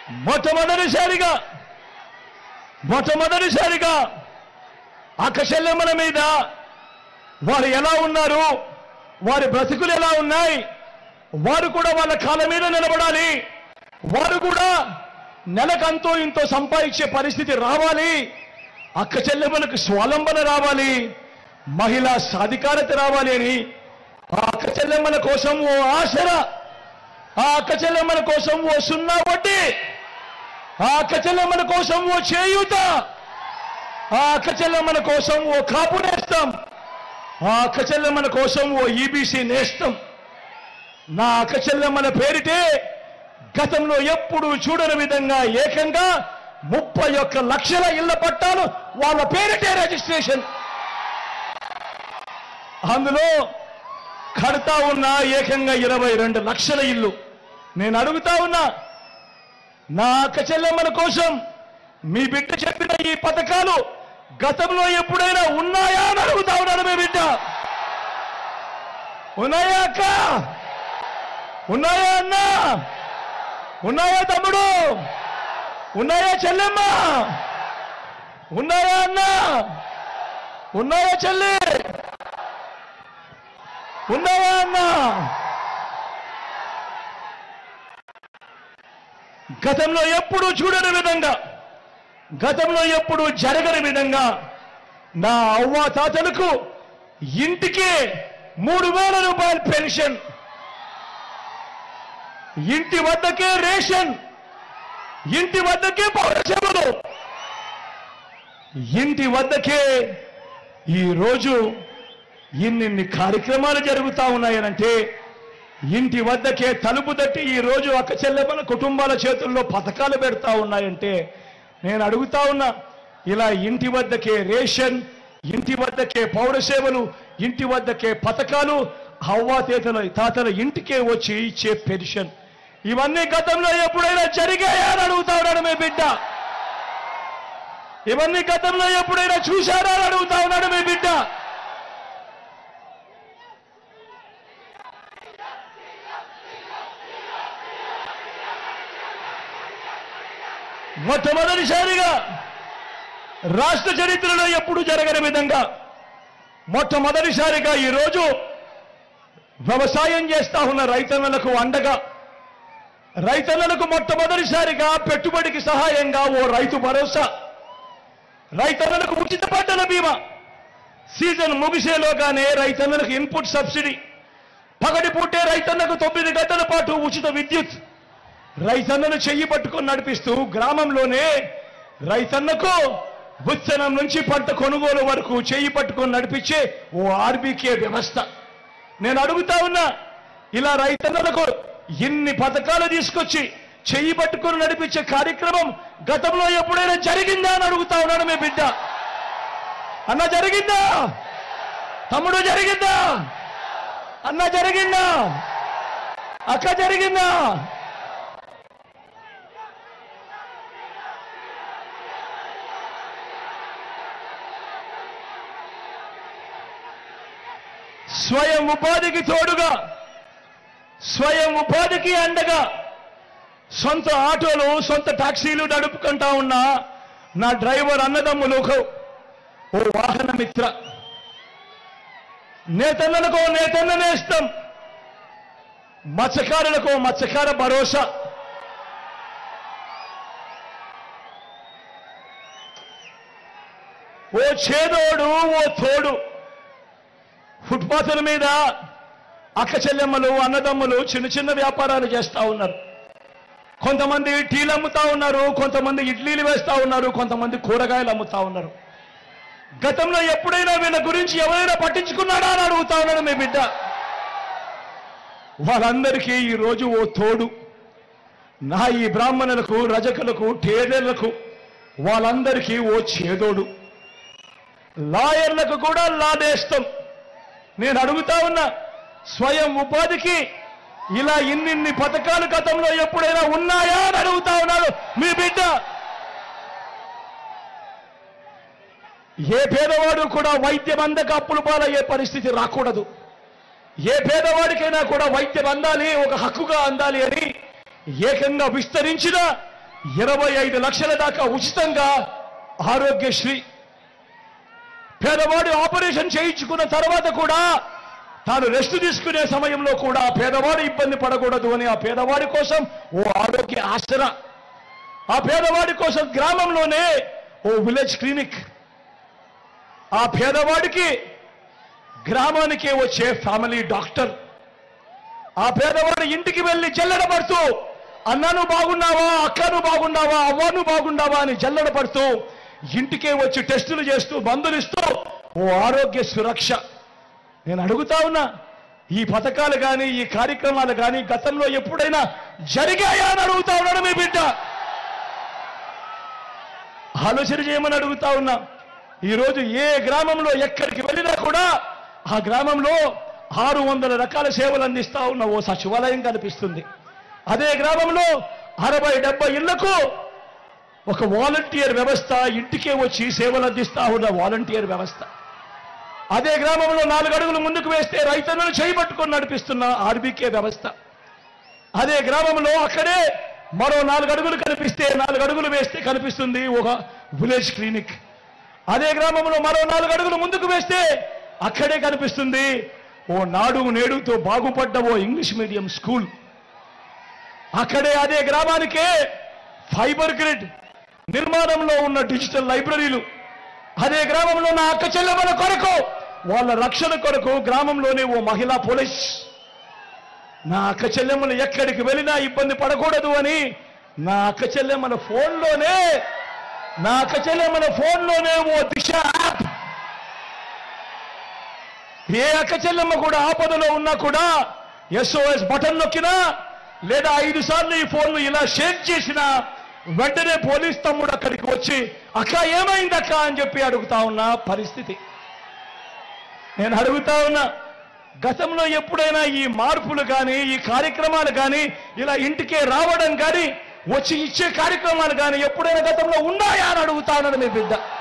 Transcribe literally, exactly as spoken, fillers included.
మొట్టమొదటిసారిగా మొట్టమొదటిసారిగా అక్క చెల్లెమ్మల మీద వారు ఎలా ఉన్నారు, వారి బ్రతుకులు ఎలా ఉన్నాయి, వారు కూడా వాళ్ళ కాళ్ళ మీద నిలబడాలి, వారు కూడా నెలకంతో ఇంతో సంపాదించే పరిస్థితి రావాలి, అక్క చెల్లెమ్మలకు స్వాలంబన రావాలి, మహిళా సాధికారత రావాలి అని ఆ అక్క చెల్లెమ్మల కోసం ఓ ఆసరా, ఆ అక్క చెల్లెమ్మల కోసం ఓ సున్నా వడ్డీ, ఆ అక్క చెల్లెమ్మల కోసం ఓ చేయూత, ఆ అక్క చెల్లెమ్మల కోసం ఓ కాపు నేస్తం, ఆ అక్క చెల్లెమ్మల కోసం ఓ ఈబీసీ నేస్తం. నా అక్క చెల్లెమ్మల పేరిటే గతంలో ఎప్పుడు చూడని విధంగా ఏకంగా ముప్పై ఒక్క లక్షల ఇళ్ల పట్టాలు వాళ్ళ పేరిటే రిజిస్ట్రేషన్. అందులో కడతా ఉన్న ఏకంగా ఇరవై రెండు లక్షల ఇల్లు. నేను అడుగుతా ఉన్నా, నా అక్క చెల్లెమ్మల కోసం మీ బిడ్డ చెప్పిన ఈ పథకాలు గతంలో ఎప్పుడైనా ఉన్నాయా అని అడుగుతా ఉన్నాను. మీ బిడ్డ ఉన్నాయా అక్క? ఉన్నాయా అన్నా? ఉన్నాయా తమ్ముడు? ఉన్నాయా చెల్లెమ్మ? ఉన్నాయా అన్నా? ఉన్నాయా చెల్లి? ఉన్నాయా అన్నా? గతంలో ఎప్పుడు చూడని విధంగా, గతంలో ఎప్పుడు జరగని విధంగా నా అవ్వ తాతలకు ఇంటికి మూడు వేల రూపాయల పెన్షన్, ఇంటి వద్దకే రేషన్, ఇంటి వద్దకే పౌర సేవలు, ఇంటి వద్దకే ఈరోజు ఇన్నిన్ని కార్యక్రమాలు జరుగుతూ ఉన్నాయనంటే, ఇంటి వద్దకే తలుపు తట్టి ఈరోజు అక్క చెల్లెమ్మల కుటుంబాల చేతుల్లో పథకాలు పెడతా ఉన్నాయంటే నేను అడుగుతా ఉన్నా, ఇలా ఇంటి వద్దకే రేషన్, ఇంటి వద్దకే పౌర సేవలు, ఇంటి వద్దకే పథకాలు, అవ్వా తేతల తాతల ఇంటికే వచ్చి ఇచ్చే పెన్షన్, ఇవన్నీ గతంలో ఎప్పుడైనా జరిగాయా అని అడుగుతా ఉన్నాడు మీ బిడ్డ. ఇవన్నీ గతంలో ఎప్పుడైనా చూశారా అని అడుగుతా ఉన్నాడు మీ బిడ్డ. మొట్టమొదటిసారిగా రాష్ట్ర చరిత్రలో ఎప్పుడు జరగని విధంగా మొట్టమొదటిసారిగా ఈరోజు వ్యవసాయం చేస్తా ఉన్న రైతన్నలకు అండగా, రైతన్నలకు మొట్టమొదటిసారిగా పెట్టుబడికి సహాయంగా ఓ రైతు భరోసా, రైతన్నలకు ఉచిత పంటల బీమా, సీజన్ ముగిసేలోగానే రైతన్నలకు ఇన్పుట్ సబ్సిడీ, పగటి పూటే రైతన్నకు తొమ్మిది గంటల పాటు ఉచిత విద్యుత్, రైతన్నను చెయ్యి పట్టుకొని నడిపిస్తూ గ్రామంలోనే రైతన్నకు విత్తనం నుంచి పంట కొనుగోలు వరకు చెయ్యి పట్టుకొని నడిపించే ఓ ఆర్బీకే వ్యవస్థ. నేను అడుగుతా ఉన్నా, ఇలా రైతన్నలకు ఇన్ని పథకాలు తీసుకొచ్చి చెయ్యి పట్టుకొని నడిపించే కార్యక్రమం గతంలో ఎప్పుడైనా జరిగిందా అని అడుగుతా ఉన్నాడు మీ బిడ్డ. అన్న జరిగిందా? తమ్ముడు జరిగిందా? అన్న జరిగిందా? అక్క జరిగిందా? స్వయం ఉపాధికి తోడుగా, స్వయం ఉపాధికి అండగా సొంత ఆటోలు, సొంత టాక్సీలు నడుపుకుంటా ఉన్న నా డ్రైవర్ అన్నదమ్ములకు ఓ వాహన మిత్ర, నేతన్నలకు నేతన్న నేస్తం, మత్స్యకారులకు మత్స్యకార భరోసా, ఓ చేదోడు ఓ తోడు. ఫుట్పాత్ల మీద అక్క చెల్లెమ్మలు, అన్నదమ్ములు చిన్న చిన్న వ్యాపారాలు చేస్తూ ఉన్నారు. కొంతమంది టీలు అమ్ముతా ఉన్నారు, కొంతమంది ఇడ్లీలు వేస్తూ ఉన్నారు, కొంతమంది కూరగాయలు అమ్ముతా ఉన్నారు. గతంలో ఎప్పుడైనా వీళ్ళ గురించి ఎవరైనా పట్టించుకున్నాడా అని అడుగుతా ఉన్నాడు మీ బిడ్డ. వాళ్ళందరికీ ఈరోజు ఓ తోడు. నా ఈ బ్రాహ్మణులకు, రజకులకు, టేలర్లకు వాళ్ళందరికీ ఓ చేదోడు. లాయర్లకు కూడా లాడేస్తాం. నేను అడుగుతా ఉన్నా, స్వయం ఉపాధికి ఇలా ఇన్నిన్ని పథకాలు గతంలో ఎప్పుడైనా ఉన్నాయా అని అడుగుతా ఉన్నాడు మీ బిడ్డ. ఏ పేదవాడు కూడా వైద్యం అందక అప్పుల పాలయ్యే పరిస్థితి రాకూడదు. ఏ పేదవాడికైనా కూడా వైద్యం అందాలి, ఒక హక్కుగా అందాలి అని ఏకంగా విస్తరించిన ఇరవై ఐదు లక్షల దాకా ఉచితంగా ఆరోగ్యశ్రీ. పేదవాడు ఆపరేషన్ చేయించుకున్న తర్వాత కూడా తాను రెస్ట్ తీసుకునే సమయంలో కూడా పేదవాడు ఇబ్బంది పడకూడదు అని ఆ పేదవాడి కోసం ఓ ఆరోగ్య ఆసరా, ఆ పేదవాడి కోసం గ్రామంలోనే ఓ విలేజ్ క్లినిక్, ఆ పేదవాడికి గ్రామానికే వచ్చే ఫ్యామిలీ డాక్టర్, ఆ పేదవాడి ఇంటికి వెళ్ళి జల్లెడ పడుతూ అన్నను బాగున్నావా, అక్కను బాగున్నావా, అవ్వను బాగున్నావా అని జల్లెడ పడుతూ ఇంటికే వచ్చి టెస్టులు చేస్తూ మందులు ఇస్తూ ఓ ఆరోగ్య సురక్ష. నేను అడుగుతా ఉన్నా, ఈ పథకాలు కానీ ఈ కార్యక్రమాలు కానీ గతంలో ఎప్పుడైనా జరిగాయా అని అడుగుతా ఉన్నాడు మీ బిడ్డ. ఆలోచన చేయమని అడుగుతా ఉన్నా. ఈరోజు ఏ గ్రామంలో ఎక్కడికి వెళ్ళినా కూడా ఆ గ్రామంలో ఆరు వందల రకాల సేవలు అందిస్తా ఉన్న ఓ సచివాలయం కనిపిస్తుంది. అదే గ్రామంలో అరవై డెబ్బై ఇళ్లకు ఒక వాలంటీర్ వ్యవస్థ, ఇంటికే వచ్చి సేవలు అందిస్తా ఉన్న వాలంటీర్ వ్యవస్థ. అదే గ్రామంలో నాలుగు అడుగులు ముందుకు వేస్తే రైతన్నలు చేయబట్టుకొని నడిపిస్తున్న ఆర్బీకే వ్యవస్థ. అదే గ్రామంలో అక్కడే మరో నాలుగు అడుగులు కనిపిస్తే నాలుగు అడుగులు వేస్తే కనిపిస్తుంది ఒక విలేజ్ క్లినిక్. అదే గ్రామంలో మరో నాలుగు అడుగులు ముందుకు వేస్తే అక్కడే కనిపిస్తుంది ఓ నాడు నేడుతో బాగుపడ్డ ఓ ఇంగ్లీష్ మీడియం స్కూల్. అక్కడే అదే గ్రామానికే ఫైబర్ గ్రిడ్ నిర్మాణంలో ఉన్న డిజిటల్ లైబ్రరీలు. అదే గ్రామంలో నా అక్క చెల్లెమ్మల కొరకు, వాళ్ళ రక్షణ కొరకు గ్రామంలోనే ఓ మహిళా పోలీస్. నా అక్క చెల్లెమ్మలు ఎక్కడికి వెళ్ళినా ఇబ్బంది పడకూడదు అని నా అక్క చెల్లెమ్మల ఫోన్లోనే నా అక్క చెల్లెమ్మల ఫోన్లోనే ఓ దిశ యాప్. ఏ అక్క చెల్లెమ్మ కూడా ఆపదలో ఉన్నా కూడా ఎస్ఓఎస్ బటన్ నొక్కినా లేదా ఐదు సార్లు ఈ ఫోన్లు ఇలా షేక్ చేసినా వెంటనే పోలీస్ తమ్ముడు అక్కడికి వచ్చి అక్క ఏమైంది అక్క అని చెప్పి అడుగుతా ఉన్న పరిస్థితి. నేను అడుగుతా ఉన్నా, గతంలో ఎప్పుడైనా ఈ మార్పులు కానీ ఈ కార్యక్రమాలు కానీ ఇలా ఇంటికే రావడం కానీ వచ్చి ఇచ్చే కార్యక్రమాలు కానీ ఎప్పుడైనా గతంలో ఉన్నాయా అని అడుగుతా ఉన్నాడు మీ బిడ్డ.